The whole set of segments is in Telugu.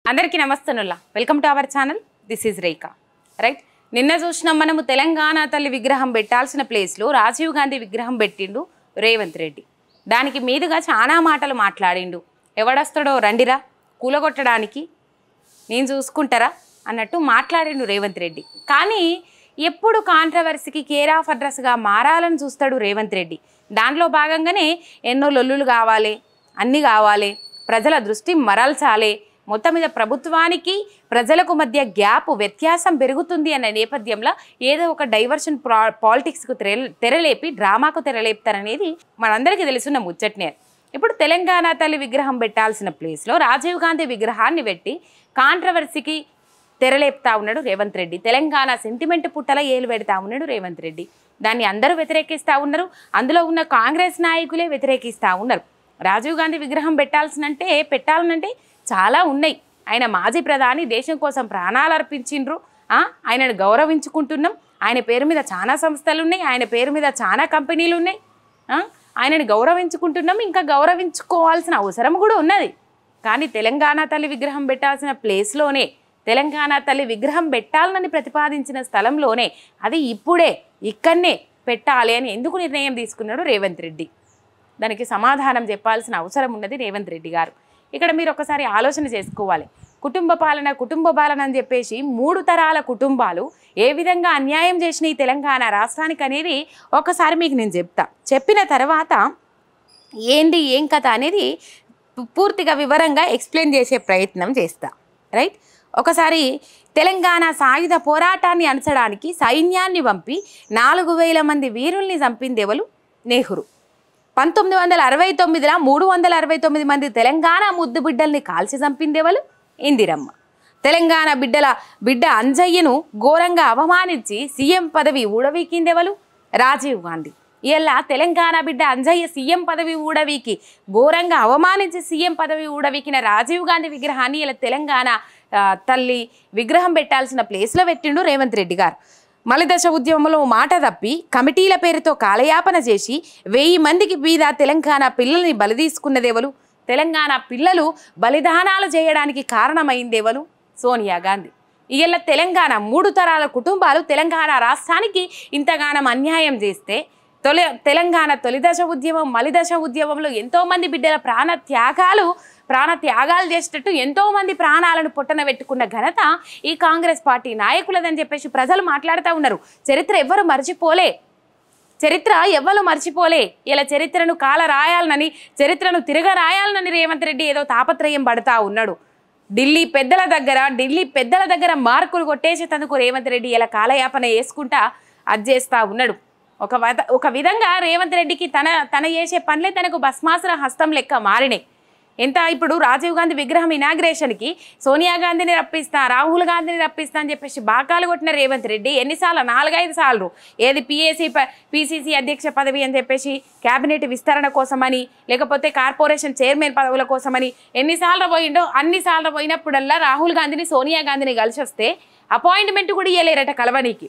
అందరికీ నమస్తనుల్లా welcome to our channel this is Rekha right నిన్న చూసినాం మనము తెలంగాణ తల్లి విగ్రహం పెట్టాల్సిన ప్లేస్లో రాజీవ్ గాంధీ విగ్రహం పెట్టిండు రేవంత్ రెడ్డి దానికి మీదుగా చాలా మాటలు మాట్లాడిండు ఎవడొస్తాడో రండిరా కూలగొట్టడానికి నేను చూసుకుంటారా అన్నట్టు మాట్లాడిండు రేవంత్ రెడ్డి కానీ ఎప్పుడు కాంట్రవర్సీకి కేర్ ఆఫ్ అడ్రస్గా మారాలని చూస్తాడు రేవంత్ రెడ్డి దాంట్లో భాగంగానే ఎన్నో లొల్లులు కావాలి అన్నీ కావాలి ప్రజల దృష్టి మరల్చాలి మొత్తం మీద ప్రభుత్వానికి ప్రజలకు మధ్య గ్యాప్ వ్యత్యాసం పెరుగుతుంది అన్న నేపథ్యంలో ఏదో ఒక డైవర్షన్ పాలిటిక్స్కు తెరలేపి డ్రామాకు తెరలేపుతారనేది మనందరికీ తెలుసున్న ముచ్చట్నే ఇప్పుడు తెలంగాణ తల్లి విగ్రహం పెట్టాల్సిన ప్లేస్లో రాజీవ్ గాంధీ విగ్రహాన్ని పెట్టి కాంట్రవర్సీకి తెరలేపుతా ఉన్నాడు రేవంత్ రెడ్డి తెలంగాణ సెంటిమెంట్ పుట్టల ఏలు పెడతా ఉన్నాడు రేవంత్ రెడ్డి దాన్ని అందరూ వ్యతిరేకిస్తూ ఉన్నారు అందులో ఉన్న కాంగ్రెస్ నాయకులే వ్యతిరేకిస్తూ ఉన్నారు రాజీవ్ గాంధీ విగ్రహం పెట్టాలనంటే చాలా ఉన్నాయి ఆయన మాజీ ప్రధాని దేశం కోసం ప్రాణాలు అర్పించిండ్రు ఆయనను గౌరవించుకుంటున్నాం ఆయన పేరు మీద చాలా సంస్థలు ఉన్నాయి ఆయన పేరు మీద చాలా కంపెనీలు ఉన్నాయి ఆయనని గౌరవించుకుంటున్నాం ఇంకా గౌరవించుకోవాల్సిన అవసరం కూడా ఉన్నది కానీ తెలంగాణ తల్లి విగ్రహం పెట్టాల్సిన ప్లేస్లోనే తెలంగాణ తల్లి విగ్రహం పెట్టాలని ప్రతిపాదించిన స్థలంలోనే అది ఇక్కడనే పెట్టాలి అని ఎందుకు నిర్ణయం తీసుకున్నాడు రేవంత్ రెడ్డి దానికి సమాధానం చెప్పాల్సిన అవసరం ఉన్నది రేవంత్ రెడ్డి గారు ఇక్కడ మీరు ఒకసారి ఆలోచన చేసుకోవాలి కుటుంబ పాలన అని చెప్పేసి 3 తరాల కుటుంబాలు ఏ విధంగా అన్యాయం చేసిన ఈ తెలంగాణ రాష్ట్రానికి అనేది ఒకసారి మీకు నేను చెప్పిన తర్వాత ఏం కథ అనేది పూర్తిగా వివరంగా ఎక్స్ప్లెయిన్ చేసే ప్రయత్నం చేస్తా రైట్ ఒకసారి తెలంగాణ సాయుధ పోరాటాన్ని అణచడానికి సైన్యాన్ని పంపి 4000 మంది వీరుల్ని చంపింది ఎవరు నెహ్రూ 1969లో 369 మంది తెలంగాణ ముద్దు బిడ్డల్ని కాల్చి చంపిందేవలు ఇందిరమ్మ తెలంగాణ బిడ్డ అంజయ్యను ఘోరంగా అవమానించి సీఎం పదవి ఊడవీకిందేవలు రాజీవ్ గాంధీ ఇలా తెలంగాణ బిడ్డ అంజయ్య సీఎం పదవి ఊడవీకి ఘోరంగా అవమానించి సీఎం పదవి ఊడవీకిన రాజీవ్ గాంధీ విగ్రహాన్ని ఇలా తెలంగాణ తల్లి విగ్రహం పెట్టాల్సిన ప్లేస్లో పెట్టిండు రేవంత్ రెడ్డి గారు మలిదశ ఉద్యమంలో మాట తప్పి కమిటీల పేరుతో కాలయాపన చేసి 1000 మందికి మీద తెలంగాణ పిల్లల్ని బలి తీసుకున్నదేవలు తెలంగాణ పిల్లలు బలిదానాలు చేయడానికి కారణమైందేవలు సోనియా గాంధీ ఇవాళ తెలంగాణ 3 తరాల కుటుంబాలు తెలంగాణ రాష్ట్రానికి ఇంతగానం అన్యాయం చేస్తే తెలంగాణ తొలిదశ ఉద్యమం మలిదశ ఉద్యమంలో ఎంతోమంది బిడ్డల ప్రాణత్యాగాలు చేసేటట్టు ఎంతోమంది ప్రాణాలను పొట్టన పెట్టుకున్న ఘనత ఈ కాంగ్రెస్ పార్టీ నాయకులదని చెప్పేసి ప్రజలు మాట్లాడుతూ ఉన్నారు చరిత్ర ఎవ్వరు మర్చిపోలే ఇలా చరిత్రను చరిత్రను తిరగరాయాలనని రేవంత్ రెడ్డి ఏదో తాపత్రయం పడతా ఉన్నాడు ఢిల్లీ పెద్దల దగ్గర మార్కులు కొట్టేసేందుకు రేవంత్ రెడ్డి ఇలా కాలయాపన వేసుకుంటా అది చేస్తూ ఉన్నాడు ఒక విధంగా రేవంత్ రెడ్డికి తన చేసే పనులే తనకు భస్మాసుర హస్తం లెక్క మారినాయి ఇప్పుడు రాజీవ్ గాంధీ విగ్రహం ఇనాగ్రేషన్కి సోనియా గాంధీని రప్పిస్తా రాహుల్ గాంధీని రప్పిస్తా అని చెప్పేసి బాకాలు కొట్టిన రేవంత్ రెడ్డి ఎన్నిసార్లు 4-5 సార్లు ఏది పిసిసి అధ్యక్ష పదవి అని చెప్పేసి క్యాబినెట్ విస్తరణ కోసమని లేకపోతే కార్పొరేషన్ చైర్మన్ పదవుల కోసమని ఎన్నిసార్లు పోయిండో అన్నిసార్లు పోయినప్పుడల్లా రాహుల్ గాంధీని సోనియా గాంధీని కలిసి వస్తే అపాయింట్మెంట్ కూడా ఇవ్వలేరట కలవనీకి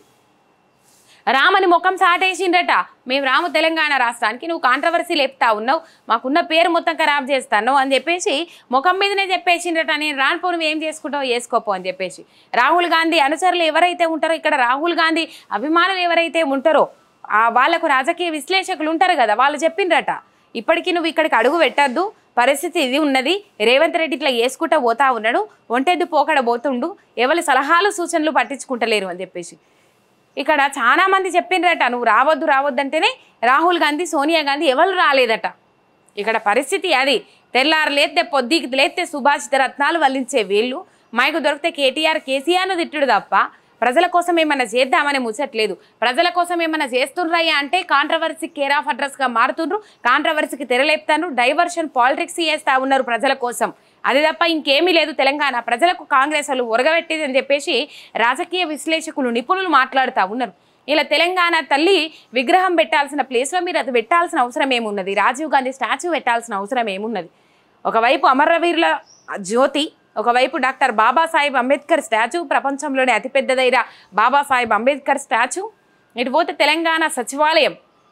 రామని ముఖం సాటేసిండ్రట మేము రాము తెలంగాణ రాష్ట్రానికి నువ్వు కాంట్రవర్సీ లేపుతా ఉన్నావు మాకున్న పేరు మొత్తం ఖరాబ్ చేస్తాను అని చెప్పేసి ముఖం మీదనే చెప్పేసిండ్రట నేను రానుపో నువ్వు ఏం చేసుకుంటావు వేసుకోపో అని చెప్పేసి రాహుల్ గాంధీ అనుచరులు ఎవరైతే ఉంటారో ఇక్కడ రాహుల్ గాంధీ అభిమానులు ఎవరైతే ఉంటారో వాళ్ళకు రాజకీయ విశ్లేషకులు ఉంటారు కదా వాళ్ళు చెప్పిండ్రట ఇప్పటికీ నువ్వు ఇక్కడికి అడుగు పెట్టద్దు పరిస్థితి ఇది ఉన్నది రేవంత్ రెడ్డి ఇట్లా వేసుకుంటా పోతా ఉన్నాడు ఒంటెద్దు పోకడ పోతుండు ఎవరి సలహాలు సూచనలు పట్టించుకుంటలేరు అని చెప్పేసి ఇక్కడ చాలా మంది చెప్పిండ్రట నువ్వు రావద్దంటేనే రాహుల్ గాంధీ సోనియా గాంధీ ఎవరు రాలేదట ఇక్కడ పరిస్థితి అది తెల్లారు లేస్తే పొద్దుకి లేస్తే సుభాషిత రత్నాలు వల్లించే వీళ్ళు మైకు దొరికితే కేసీఆర్ను తిట్టుడు తప్ప ప్రజల కోసం ఏమన్నా చేద్దామని ముచ్చట్లేదు ప్రజల కోసం ఏమన్నా చేస్తుండ్రయ్యా అంటే కాంట్రవర్సీ కేర్ ఆఫ్ అడ్రస్గా మారుతుండ్రు కాంట్రవర్సీకి తెరలేపుతాను డైవర్షన్ పాలిటిక్స్ చేస్తూ ఉన్నారు ప్రజల కోసం అది తప్ప ఇంకేమీ లేదు తెలంగాణ ప్రజలకు కాంగ్రెస్ వాళ్ళు ఒరగబెట్టేది అని చెప్పేసి రాజకీయ విశ్లేషకులు నిపుణులు మాట్లాడుతూ ఉన్నారు ఇలా తెలంగాణ తల్లి విగ్రహం పెట్టాల్సిన ప్లేస్లో మీరు అది పెట్టాల్సిన అవసరం ఏమున్నది రాజీవ్ గాంధీ స్టాచ్యూ పెట్టాల్సిన అవసరం ఏమున్నది ఒకవైపు అమరవీరుల జ్యోతి ఒకవైపు డాక్టర్ బాబాసాహెబ్ అంబేద్కర్ స్టాచ్యూ ప్రపంచంలోనే అతిపెద్దదైన బాబాసాహెబ్ అంబేద్కర్ స్టాచ్యూ ఇటు పోతే తెలంగాణ సచివాలయం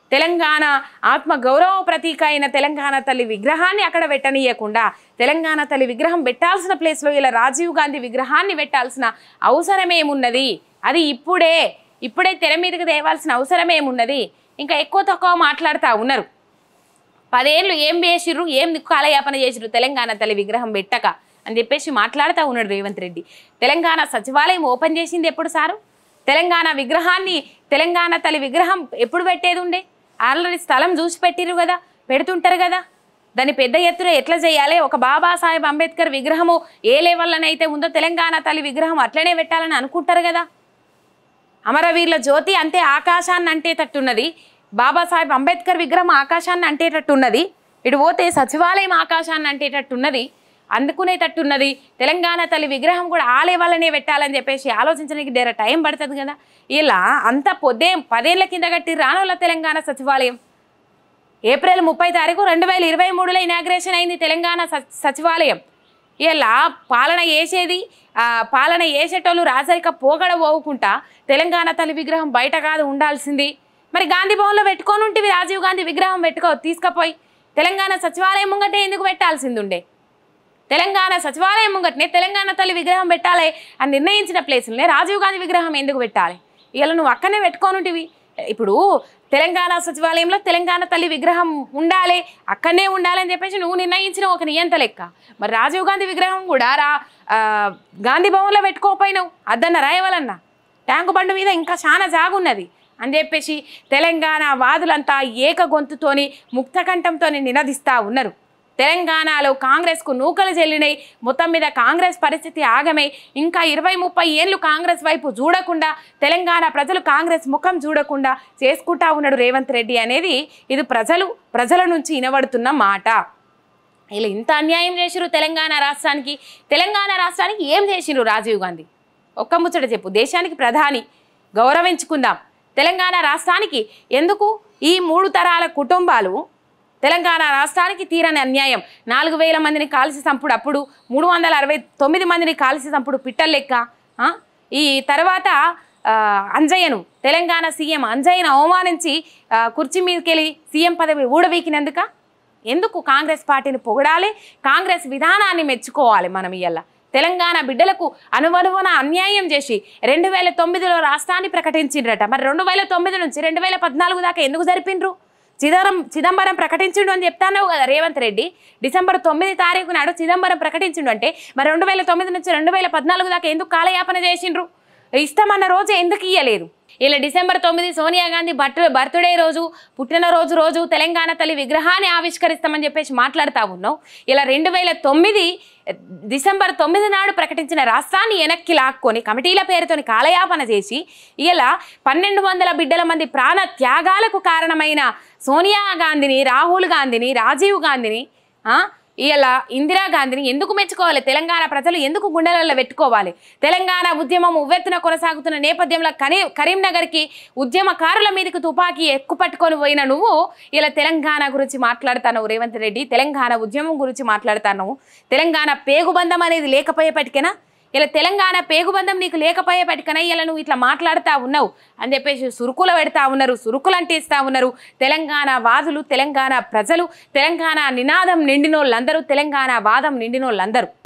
తెలంగాణ ఆత్మ గౌరవ ప్రతీక అయిన తెలంగాణ తల్లి విగ్రహాన్ని అక్కడ పెట్టనీయకుండా తెలంగాణ తల్లి విగ్రహం పెట్టాల్సిన ప్లేస్లో ఇలా రాజీవ్ గాంధీ విగ్రహాన్ని పెట్టాల్సిన అవసరం ఏమున్నది? అది ఇప్పుడే తెర మీదకి తేవాల్సిన అవసరం ఏమున్నది? ఇంకా ఎక్కువ తక్కువ మాట్లాడుతూ ఉన్నారు. 10 ఏళ్ళు ఏం చేసిర్రు, ఏం కాలయాపన చేసిర్రు తెలంగాణ తల్లి విగ్రహం పెట్టక అని చెప్పేసి మాట్లాడుతూ ఉన్నాడు రేవంత్ రెడ్డి. తెలంగాణ సచివాలయం ఓపెన్ చేసింది ఎప్పుడు సారు? తెలంగాణ విగ్రహాన్ని తెలంగాణ తల్లి విగ్రహం ఎప్పుడు పెట్టేది ఉండే? ఆల్రెడీ స్థలం చూసి పెట్టిరు కదా, పెడుతుంటారు కదా. దాన్ని పెద్ద ఎత్తున ఎట్లా చేయాలి? ఒక బాబాసాహెబ్ అంబేద్కర్ విగ్రహము ఏ లెవెల్లోనైతే ఉందో తెలంగాణ తల్లి విగ్రహం అట్లనే పెట్టాలని అనుకుంటారు కదా. అమరవీరుల జ్యోతి అంతే ఆకాశాన్ని అంటేటట్టున్నది, బాబాసాహెబ్ అంబేద్కర్ విగ్రహం ఆకాశాన్ని అంటేటట్టున్నది, ఇటు పోతే సచివాలయం ఆకాశాన్ని అంటేటట్టున్నది, అందుకునేటట్టున్నది. తెలంగాణ తల్లి విగ్రహం కూడా ఆ లెవెల్లోనే పెట్టాలని చెప్పేసి ఆలోచించడానికి డేర టైం పడుతుంది కదా. ఇలా అంత 10 ఏళ్ల కింద కట్టి రానోళ్ళ తెలంగాణ సచివాలయం ఏప్రిల్ 30 తారీఖు 2023లో ఇనాగ్రేషన్ అయింది తెలంగాణ సచివాలయం. ఇలా పాలన చేసేటోళ్ళు రాజరిక పోగడ పోవుకుంటా తెలంగాణ తల్లి విగ్రహం బయట కాదు ఉండాల్సింది. మరి గాంధీ భవన్లో పెట్టుకొని ఉంటివి రాజీవ్ గాంధీ విగ్రహం తీసుకుపోయి తెలంగాణ సచివాలయం ముంగటే ఎందుకు పెట్టాల్సింది ఉండే? తెలంగాణ సచివాలయం ముంగటనే తెలంగాణ తల్లి విగ్రహం పెట్టాలి అని నిర్ణయించిన ప్లేసులనే రాజీవ్ గాంధీ విగ్రహం ఎందుకు పెట్టాలి? ఇలా నువ్వు అక్కడనే పెట్టుకోనుంటివి. ఇప్పుడు తెలంగాణ సచివాలయంలో తెలంగాణ తల్లి విగ్రహం ఉండాలి, అక్కడనే ఉండాలి అని చెప్పేసి నువ్వు నిర్ణయించిన ఒక నియంత లెక్క. మరి రాజీవ్ గాంధీ విగ్రహం కూడా గాంధీ భవన్లో పెట్టుకోకపోయినావు, అద్దన్న రాయవలన్నా ట్యాంకు బండు మీద ఇంకా చాలా జాగున్నది అని చెప్పేసి తెలంగాణ వాదులంతా ఏక గొంతుతోని ముక్తకంఠంతో నినదిస్తూ ఉన్నారు. తెలంగాణలో కాంగ్రెస్కు నూకలు చెల్లినాయి. మొత్తం మీద కాంగ్రెస్ పరిస్థితి ఆగమై ఇంకా 20-30 ఏళ్ళు కాంగ్రెస్ వైపు చూడకుండా తెలంగాణ ప్రజలు కాంగ్రెస్ ముఖం చూడకుండా చేసుకుంటా ఉన్నాడు రేవంత్ రెడ్డి అనేది ఇది ప్రజల నుంచి వినబడుతున్న మాట. ఇలా ఇంత అన్యాయం చేసిరు తెలంగాణ రాష్ట్రానికి ఏం చేసిరు రాజీవ్ గాంధీ? ఒక్క ముచ్చట చెప్పు. దేశానికి ప్రధాని, గౌరవించుకుందాం. తెలంగాణ రాష్ట్రానికి ఎందుకు ఈ 3 తరాల కుటుంబాలు తెలంగాణ రాష్ట్రానికి తీరని అన్యాయం? 4000 మందిని కాల్చి చంపుడు, అప్పుడు 369 మందిని కాల్చి చంపుడు పిట్టల లెక్క. ఈ తర్వాత అంజయ్యను, తెలంగాణ సీఎం అంజయ్యను అవమానించి కుర్చీ మీదకెళ్ళి సీఎం పదవి ఊడవీకినందుక? ఎందుకు కాంగ్రెస్ పార్టీని పొగడాలి, కాంగ్రెస్ విధానాన్ని మెచ్చుకోవాలి మనం? ఇయ్యాల తెలంగాణ బిడ్డలకు అనువనువన అన్యాయం చేసి 2009లో రాష్ట్రాన్ని ప్రకటించిండ్రట. మరి 2009 నుంచి 2014 దాకా ఎందుకు జరిపిండ్రు? చిదంబరం ప్రకటించిండు అని చెప్తాను కదా రేవంత్ రెడ్డి. డిసెంబర్ 9 తారీఖు నాడు చిదంబరం ప్రకటించిండు అంటే మరి 2009 నుంచి 2014 దాకా ఎందుకు కాలయాపన చేసిండ్రు? ఇష్టమన్న రోజు ఎందుకు ఇయ్యలేదు? ఇలా డిసెంబర్ 9 సోనియా గాంధీ బర్త్డే రోజు, పుట్టినరోజు తెలంగాణ తల్లి విగ్రహాన్ని ఆవిష్కరిస్తామని చెప్పేసి మాట్లాడుతూ ఉన్నావు. ఇలా 2009 డిసెంబర్ 9 నాడు ప్రకటించిన రాష్ట్రాన్ని వెనక్కి లాక్కొని కమిటీల పేరుతోని కాలయాపన చేసి ఇలా 1200 బిడ్డల మంది ప్రాణ త్యాగాలకు కారణమైన సోనియా గాంధీని, రాహుల్ గాంధీని, రాజీవ్ గాంధీని, ఇలా ఇందిరాగాంధీని ఎందుకు మెచ్చుకోవాలి? తెలంగాణ ప్రజలు ఎందుకు గుండెలలో పెట్టుకోవాలి? తెలంగాణ ఉద్యమం ఉవ్వెత్తున కొనసాగుతున్న నేపథ్యంలో కరీంనగర్కి ఉద్యమకారుల మీదకి తుపాకీ ఎక్కుపట్టుకొని పోయిన నువ్వు ఇలా తెలంగాణ గురించి మాట్లాడుతాను రేవంత్ రెడ్డి, తెలంగాణ ఉద్యమం గురించి మాట్లాడుతాను. తెలంగాణ పేగుబంధం అనేది లేకపోయేపటికేనా? ఇలా తెలంగాణ పేగుబంధం నీకు లేకపోయేపటికనే ఇలా నువ్వు ఇట్లా మాట్లాడుతూ ఉన్నావు అని చెప్పేసి సురుకులు పెడతా ఉన్నారు, సురుకులు అంటిస్తూ ఉన్నారు తెలంగాణ వాదులు, తెలంగాణ ప్రజలు, తెలంగాణ నినాదం నిండినోళ్ళందరూ, తెలంగాణ వాదం నిండినోళ్ళందరూ.